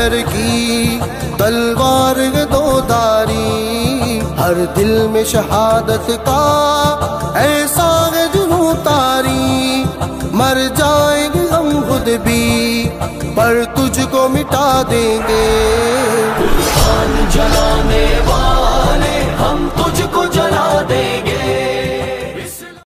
हैदर की तलवार है दो धारी, हर दिल में शहादत का ऐसा है जुनून तारी। मर जाएंगे हम खुद भी पर तुझको मिटा देंगे,